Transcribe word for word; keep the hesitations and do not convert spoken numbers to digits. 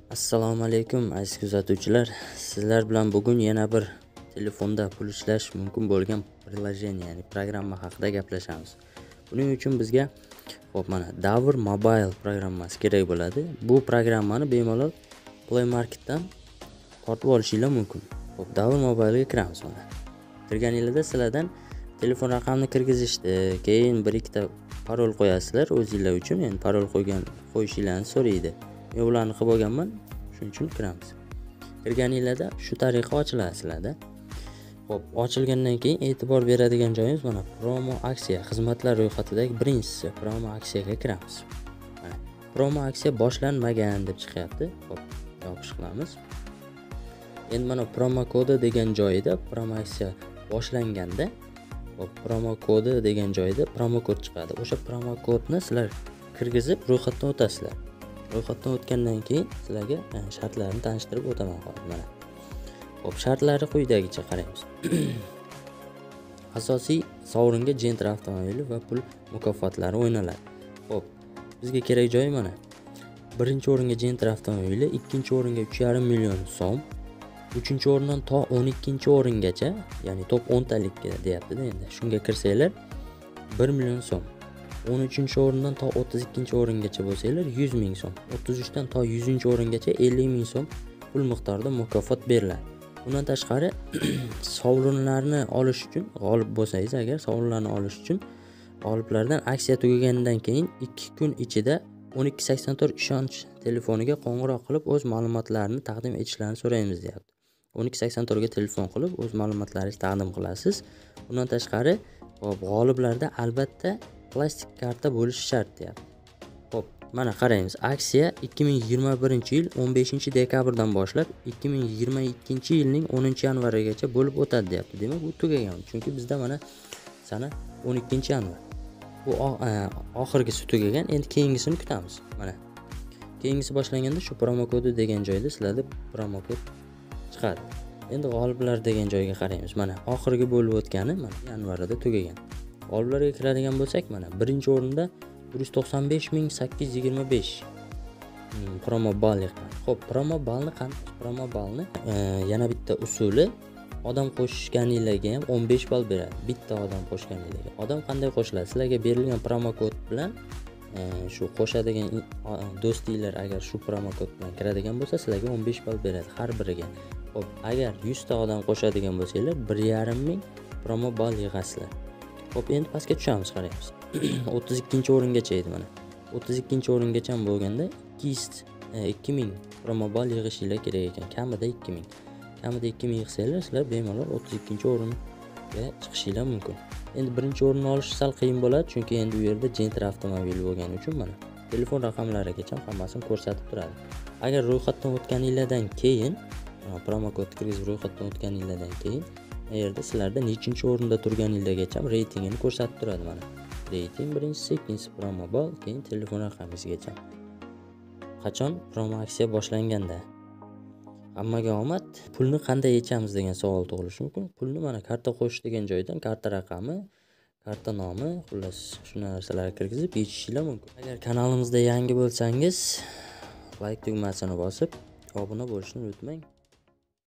Assalomu aleykum aziz kuzatuvchilar. Sizlar bilan bugun yana bir telefonda pul ishlash mumkin bo'lgan приложение, ya'ni programma haqida gaplashamiz. Buning uchun bizga hop mana Davr Mobile programmasi kerak bo'ladi. Bu programmani bemalol Play Marketdan tortib olishingiz mumkin. Hop Davr Mobile'ga kiramiz mana. Kirganingizda sizlardan telefon raqamini kirgizishdi, keyin bir ikkita parol qo'yasizlar o'zingizlar uchun, ya'ni parol qo'ygan qo'yishingizni so'raydi. Men ularni qilib olganman, shuning uchun kiramiz. Kirganingizda shu tariqa ochiladi sizlarda. Hop, ochilgandan keyin e'tibor beradigan joyimiz mana promo aksiya, xizmatlar ro'yxatidagi birinchisi promo aksiyaga kiramiz. Mana promo aksiya boshlanmagan deb chiqyapti. Hop, yopish qilamiz. Endi mana promo kodi degan joyida promo aksiya boshlanganda hop promo kodi degan joyda promo kod chiqadi. O'sha promo kodni sizlar kirgizib ro'yxatdan o'tasizlar. Ro'yxatdan o'tgandan keyin sizlarga shartlarni tanishtirib o'taman hozir mana. Hop, shartlari quyidagicha qaraymiz. Asosiy sovringa Gentra avtomobili va pul mukofotlari o'ynaladi. Hop, bizga kerak joy mana. Birinchi o'ringa Gentra avtomobili, ikkinchi o'ringa uch yarim million so'm, uchinchi o'rindan to o'n ikkinchi o'ringacha, ya'ni top o'n talikka deyapti-da endi. Shunga kirsanglar bir million so'm. o'n uchinchi o'rindan to o'ttiz ikkinchi o'ringacha bo'lsanglar yuz ming so'm. o'ttiz uchdan to yuzinchi o'ringacha ellik ming so'm pul miqdorida mukofot beriladi. Bundan tashqari sovrinlarni olish uchun, g'olib bo'lsangiz agar sovrinlarni olish uchun g'oliblardan aksiya tugaganidan keyin ikki kun ichida o'n ikki sakson to'rt ishonch telefoniga qo'ng'iroq qilib o'z ma'lumotlarini taqdim etishlarini so'raymiz deyapti. o'n ikki sakson to'rt ga telefon qilib o'z ma'lumotlaringizni taqdim qilasiz. Bundan tashqari g'oliblarda albatta plastik karta bo'lishi shart deyapti. Hop, mana qaraymiz. Aksiya ikki ming yigirma birinchi yil o'n beshinchi dekabrdan boshlab ikki ming yigirma ikkinchi yilning o'ninchi yanvarigacha bo'lib o'tadi deyapti. Demak, bu tugagan. Chunki bizda mana sana o'n ikkinchi yanvar. Bu oxirgisi tugagan. Endi keyingisini kutamiz. Mana. Keyingisi boshlanganda shu promo kodi degan joyda sizlarda promo kod chiqadi. Endi g'oliblar degan joyga qaraymiz. Mana oxirgi bo'lib o'tgani mana yanvarda tugagan. G'oliblarga kiradigan bo'lsak, mana birinchi o'rinda bir yuz to'qson besh ming sakkiz yuz yigirma besh promo ball yiqqan. Xo'p, promo ballni qanday? Promo ballni e, yana bitta usuli odam qo'shganingizga ham o'n besh ball beradi. Bitta odam qo'shganingizga. Odam qanday qo'shiladi? Sizlarga berilgan promo kod bilan e, shu qo'shadigan do'stinglar agar shu promo kod bilan kiradigan bo'lsa, sizlarga o'n besh ball beradi har biriga. Xo'p, agar yuz ta odam qo'shadigan bo'lsanglar, bir yarim ming promo ball yig'asizlar. Hop, endi pastga tushamiz, qaraymiz. o'ttiz ikkinchi o'ringacha edi mana. o'ttiz ikkinchi o'ringacha bo'lganda ikki ming promo ball yig'ishingiz kerak ekan. Kamida ikki ming. Kamida ikki ming yig'sanglar, sizlar bemalol o'ttiz ikkinchi o'ringa chiqishingiz mumkin. Endi birinchi o'rinni olish sal qiyin bo'ladi, chunki endi u yerda Gentra avtomobili bo'lgani uchun mana telefon raqamlarigacha hammasini ko'rsatib turadi. Agar ro'yxatdan o'tganingizdan keyin, promo kod kirgizib ro'yxatdan o'tganingizdan keyin bu yerda sizlarda nechinchi o'rinda turganingizgacha reytingini ko'rsatib turadi mana. Reyting birinchisi, ikkinchisi promo ball, keyin telefon raqamingizgacha. Qachon promo aksiya boshlanganda? Hammaga omad. Pulni qanday yechamiz degan savol tug'ilishi mumkin. Pulni mana karta qo'yish degan joydan karta raqami, karta nomi, xullas shu narsalarni kirgizib yechishingiz mumkin. Agar kanalimizda yangi bo'lsangiz, like tugmasini bosib, obuna bo'lishni unutmang.